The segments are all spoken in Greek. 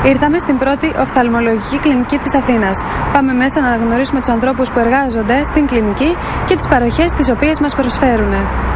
Ήρθαμε στην πρώτη οφθαλμολογική κλινική της Αθήνας. Πάμε μέσα να αναγνωρίσουμε τους ανθρώπους που εργάζονται στην κλινική και τις παροχές τις οποίες μας προσφέρουν.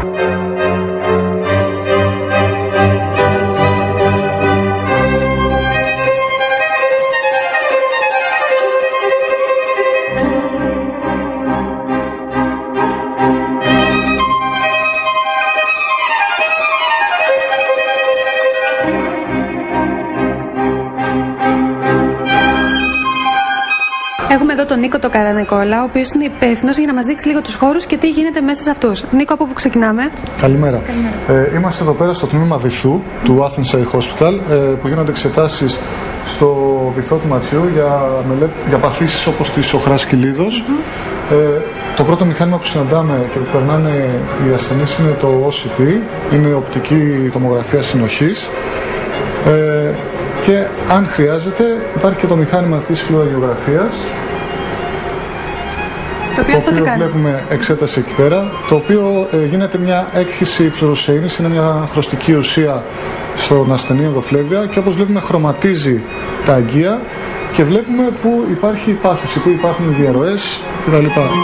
Έχουμε εδώ τον Νίκο τον Καρανικόλα, ο οποίος είναι υπεύθυνος για να μας δείξει λίγο τους χώρους και τι γίνεται μέσα σε αυτούς. Νίκο, από πού ξεκινάμε? Καλημέρα. Είμαστε εδώ πέρα στο τμήμα βυθού του Athens Eye Hospital, που γίνονται εξετάσεις στο βυθό του ματιού για παθήσεις όπως τη σωχράς κοιλίδος. Το πρώτο μηχάνημα που συναντάμε και που περνάνε οι ασθενείς είναι το OCT, είναι οπτική τομογραφία συνοχής. Και αν χρειάζεται υπάρχει και το μηχάνημα της φλουορογραφίας, το οποίο βλέπουμε εξέταση εκεί πέρα, το οποίο γίνεται μια έκχυση φλουροσεΐνης, είναι μια χρωστική ουσία στον ασθενή ενδοφλέβεια και όπως βλέπουμε χρωματίζει τα αγγεία και βλέπουμε που υπάρχει πάθηση, που υπάρχουν διαρροές κτλ.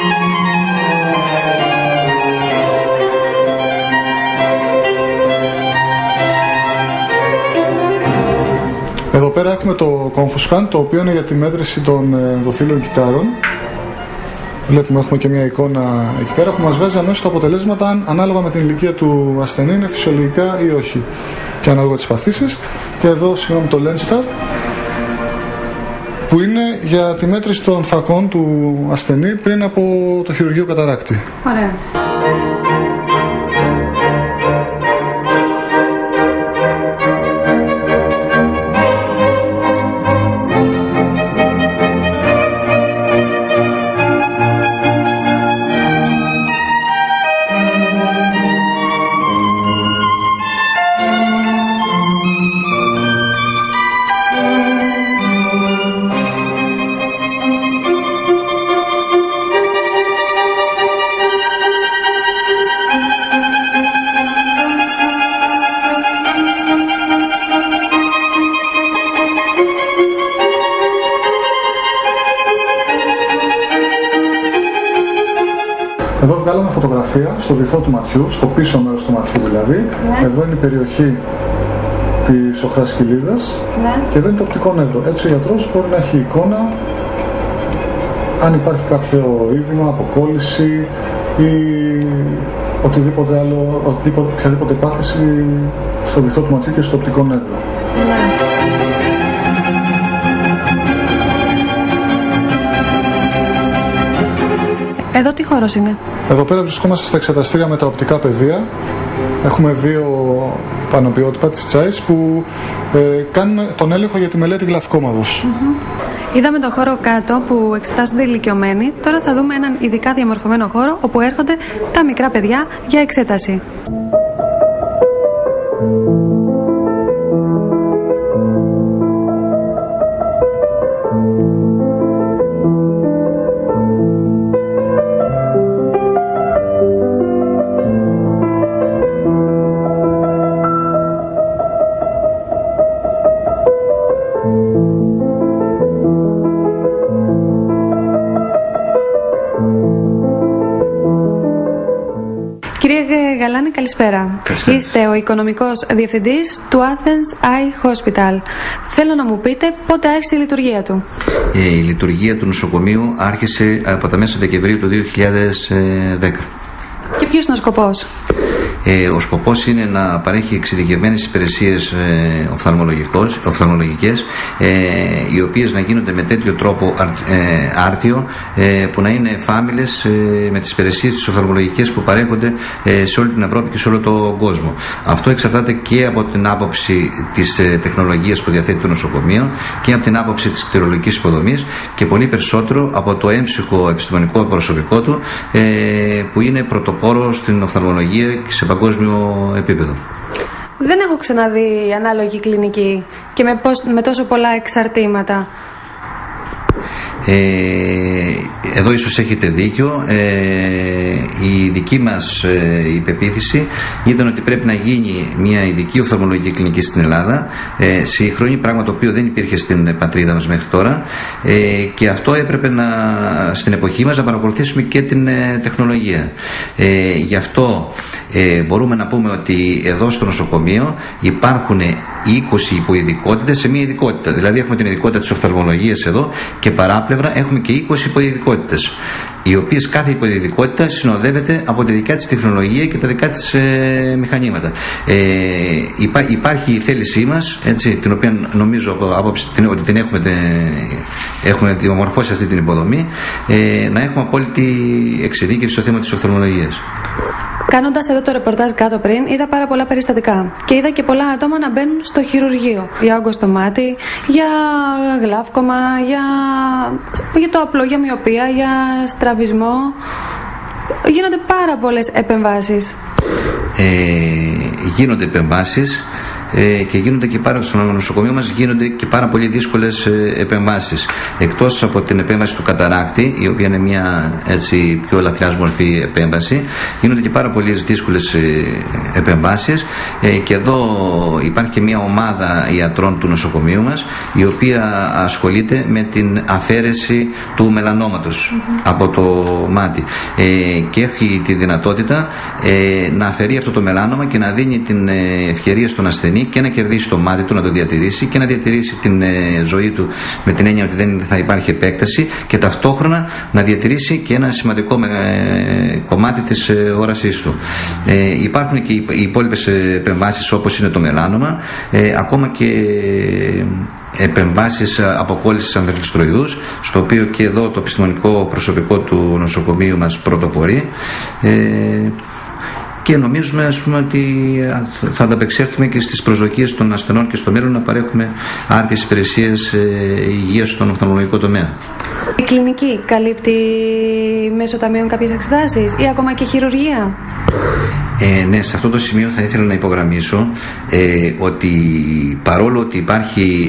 Εδώ πέρα έχουμε το ComfoScan, το οποίο είναι για τη μέτρηση των ενδοθήλιων κυττάρων. Βλέπουμε, έχουμε και μια εικόνα εκεί πέρα που μας βγάζει αμέσως τα αποτελέσματα ανάλογα με την ηλικία του ασθενή, είναι φυσιολογικά ή όχι και ανάλογα τις παθήσεις. Και εδώ συγγνώμη το LensTab, που είναι για τη μέτρηση των φακών του ασθενή πριν από το χειρουργείο καταράκτη. Ωραία. Εδώ βγάλαμε φωτογραφία στο βυθό του ματιού, στο πίσω μέρος του ματιού δηλαδή. Εδώ είναι η περιοχή της σωχράς κοιλίδας και εδώ είναι το οπτικό νεύρο. Έτσι ο γιατρός μπορεί να έχει εικόνα αν υπάρχει κάποιο είδημα, αποκόλληση ή οτιδήποτε άλλο, οποιαδήποτε πάθηση στο βυθό του ματιού και στο οπτικό νεύρο. Εδώ τι χώρος είναι? Εδώ πέρα βρισκόμαστε στα εξεταστήρια με τα οπτικά πεδία. Έχουμε δύο πανοποιότυπα της Zeiss που κάνουν τον έλεγχο για τη μελέτη γλαυκόματος. Είδαμε τον χώρο κάτω που εξετάζονται οι ηλικιωμένοι. Τώρα θα δούμε έναν ειδικά διαμορφωμένο χώρο όπου έρχονται τα μικρά παιδιά για εξέταση. Κύριε Γαλάνη, καλησπέρα. Είστε ο οικονομικός διευθυντής του Athens Eye Hospital. Θέλω να μου πείτε πότε άρχισε η λειτουργία του. Η λειτουργία του νοσοκομείου άρχισε από τα μέσα Δεκεμβρίου του 2010. Και ποιος είναι ο σκοπός? Ο σκοπός είναι να παρέχει εξειδικευμένες υπηρεσίες οφθαλμολογικές, οι οποίες να γίνονται με τέτοιο τρόπο άρτιο που να είναι εφάμιλες με τις υπηρεσίες τις οφθαλμολογικές που παρέχονται σε όλη την Ευρώπη και σε όλο τον κόσμο. Αυτό εξαρτάται και από την άποψη της τεχνολογίας που διαθέτει το νοσοκομείο και από την άποψη της κτηρολογικής υποδομής και πολύ περισσότερο από το έμψυχο επιστημονικό προσωπικό του που είναι πρωτοπόρο στην οφθαλμολογία και σε παγκόσμιο επίπεδο. Δεν έχω ξαναδεί ανάλογη κλινική και με τόσο πολλά εξαρτήματα. Εδώ ίσως έχετε δίκιο. Η δική μας υπεποίθηση ήταν ότι πρέπει να γίνει μια ειδική οφθαλμολογική κλινική στην Ελλάδα, σύγχρονη, πράγμα το οποίο δεν υπήρχε στην πατρίδα μας μέχρι τώρα, και αυτό έπρεπε στην εποχή μας να παρακολουθήσουμε και την τεχνολογία. Γι' αυτό μπορούμε να πούμε ότι εδώ στο νοσοκομείο υπάρχουν 20 υποειδικότητες σε μία ειδικότητα. Δηλαδή έχουμε την ειδικότητα της οφθαλμολογίας εδώ και παράπλευρα έχουμε και 20 υποειδικότητες, οι οποίες κάθε υποειδικότητα συνοδεύεται από τη δικιά της τεχνολογία και τα δικά της μηχανήματα. Υπάρχει η θέλησή μας, έτσι, την οποία νομίζω ότι την έχουμε διαμορφώσει αυτή την υποδομή, να έχουμε απόλυτη εξειδίκευση στο θέμα της οφθαλμολογίας. Κάνοντας εδώ το ρεπορτάζ κάτω πριν, είδα πάρα πολλά περιστατικά και είδα και πολλά άτομα να μπαίνουν στο χειρουργείο για όγκο στο μάτι, για γλαύκομα, για το απλό, για μοιοπία, για στραβισμό. Γίνονται πάρα πολλές επεμβάσεις. Γίνονται επεμβάσεις. Και γίνονται και στο νοσοκομείο μας γίνονται και πάρα πολύ δύσκολες επεμβάσεις. Εκτός από την επέμβαση του καταράκτη, η οποία είναι μια έτσι πιο ελαφριά μορφή επέμβαση, γίνονται και πάρα πολύ δύσκολες επεμβάσεις, και εδώ υπάρχει και μια ομάδα ιατρών του νοσοκομείου μας, η οποία ασχολείται με την αφαίρεση του μελανόματος από το μάτι, και έχει τη δυνατότητα να αφαιρεί αυτό το μελάνομα και να δίνει την ευκαιρία στον ασθενή και να κερδίσει το μάτι του, να το διατηρήσει και να διατηρήσει την ζωή του, με την έννοια ότι δεν θα υπάρχει επέκταση, και ταυτόχρονα να διατηρήσει και ένα σημαντικό κομμάτι της όρασής του. Υπάρχουν και οι υπόλοιπες επεμβάσεις, όπως είναι το μελάνομα, ακόμα και επεμβάσεις αποκόλλησης ανδρελιστροειδούς, στο οποίο και εδώ το επιστημονικό προσωπικό του νοσοκομείου μας πρωτοπορεί. Και νομίζουμε, ας πούμε, ότι θα ανταπεξέλθουμε και στις προσδοκίες των ασθενών και στο μέλλον να παρέχουμε άρτιες υπηρεσίες υγείας στον οφθαλμολογικό τομέα. Η κλινική καλύπτει μέσω ταμείων κάποιες εξετάσεις ή ακόμα και χειρουργία? Ναι, σε αυτό το σημείο θα ήθελα να υπογραμμίσω ότι παρόλο ότι υπάρχει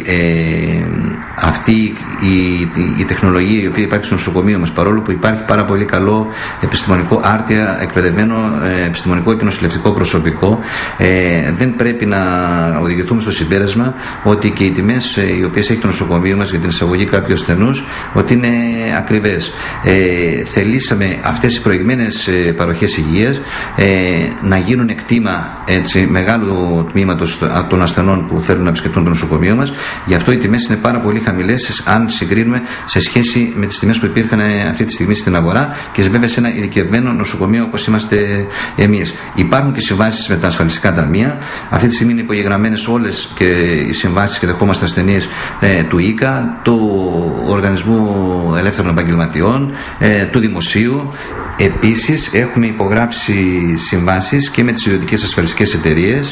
αυτή η τεχνολογία η οποία υπάρχει στο νοσοκομείο μας, παρόλο που υπάρχει πάρα πολύ καλό επιστημονικό, άρτια εκπαιδευμένο επιστημονικό και νοσηλευτικό προσωπικό, δεν πρέπει να οδηγηθούμε στο συμπέρασμα ότι και οι τιμές οι οποίες έχει το νοσοκομείο μας για την εισαγωγή κάποιου ασθενούς ότι είναι ακριβές. Θελήσαμε αυτές οι προηγμένες παροχές υγείας να γίνουν εκτίμα μεγάλου τμήματος των ασθενών που θέλουν να επισκεφτούν το νοσοκομείο μας. Γι' αυτό οι τιμές είναι πάρα πολύ χαμηλές αν συγκρίνουμε σε σχέση με τις τιμές που υπήρχαν αυτή τη στιγμή στην αγορά και βέβαια σε ένα ειδικευμένο νοσοκομείο όπως είμαστε εμείς. Υπάρχουν και συμβάσεις με τα ασφαλιστικά ταμεία. Αυτή τη στιγμή είναι υπογεγραμμένες όλες και οι συμβάσεις και δεχόμαστε ασθενείς του ΙΚΑ, του Οργανισμού Ελεύθερων Επαγγελματιών, του Δημοσίου. Επίσης έχουμε υπογράψει συμβάσεις και με τις ιδιωτικές ασφαλιστικές εταιρείες,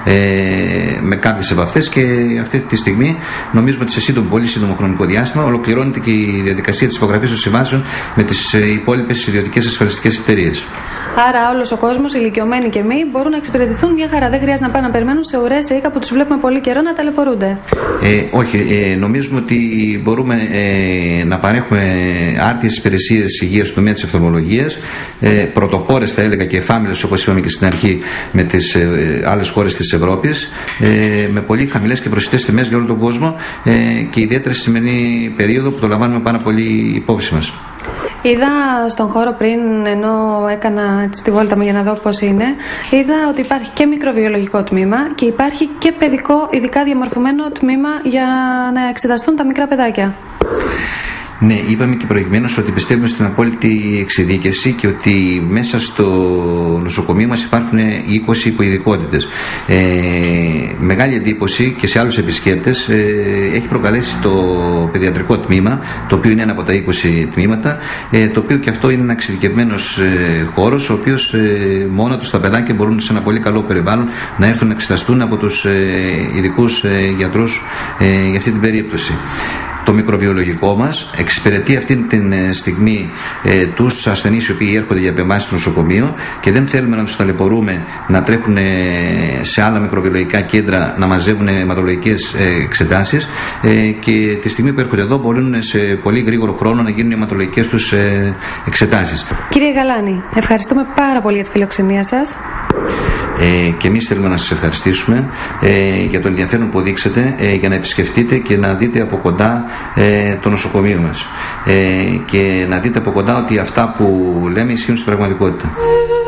με κάποιες από αυτές, και αυτή τη στιγμή νομίζουμε ότι σε σύντομο, πολύ σύντομο χρονικό διάστημα ολοκληρώνεται και η διαδικασία της υπογραφής των συμβάσεων με τις υπόλοιπες ιδιωτικές ασφαλιστικές εταιρείες. Άρα όλος ο κόσμος, ηλικιωμένοι και μη, μπορούν να εξυπηρετηθούν μια χαρά. Δεν χρειάζεται να πάνε να περιμένουν σε ουρές, σε οίκα που τους βλέπουμε πολύ καιρό να ταλαιπωρούνται. Όχι, νομίζουμε ότι μπορούμε να παρέχουμε άρτιες υπηρεσίες υγείας στο τομέα της οφθαλμολογίας, πρωτοπόρες θα έλεγα και εφάμιλες, όπως είπαμε και στην αρχή, με τις άλλες χώρες της Ευρώπης, με πολύ χαμηλές και προσιτές τιμές για όλο τον κόσμο, και ιδιαίτερα στη σημερινή περίοδο που το λαμβάνουμε πάρα πολύ υπόψη μας. Είδα στον χώρο πριν, ενώ έκανα τη βόλτα μου για να δω πώς είναι, είδα ότι υπάρχει και μικροβιολογικό τμήμα και υπάρχει και παιδικό, ειδικά διαμορφωμένο τμήμα για να εξεταστούν τα μικρά παιδάκια. Ναι, είπαμε και προηγουμένως ότι πιστεύουμε στην απόλυτη εξειδίκευση και ότι μέσα στο νοσοκομείο μας υπάρχουν 20 υποειδικότητες. Μεγάλη εντύπωση και σε άλλους επισκέπτες έχει προκαλέσει το παιδιατρικό τμήμα, το οποίο είναι ένα από τα 20 τμήματα, το οποίο και αυτό είναι ένα εξειδικευμένος χώρος, ο οποίος μόνο τους τα παιδάκια μπορούν σε ένα πολύ καλό περιβάλλον να έρθουν να εξεταστούν από τους ειδικούς γιατρούς για αυτή την περίπτωση. το μικροβιολογικό μας, εξυπηρετεί αυτή τη στιγμή τους ασθενείς οι οποίοι έρχονται για επεμβάσεις στο νοσοκομείο και δεν θέλουμε να τους ταλαιπωρούμε να τρέχουν σε άλλα μικροβιολογικά κέντρα να μαζεύουν αιματολογικές εξετάσεις και τη στιγμή που έρχονται εδώ μπορούν σε πολύ γρήγορο χρόνο να γίνουν οι αιματολογικές τους εξετάσεις. Κύριε Γαλάνη, ευχαριστούμε πάρα πολύ για τη φιλοξενία σας. Και εμείς θέλουμε να σας ευχαριστήσουμε για το ενδιαφέρον που δείξετε για να επισκεφτείτε και να δείτε από κοντά το νοσοκομείο μας και να δείτε από κοντά ότι αυτά που λέμε ισχύουν στην πραγματικότητα.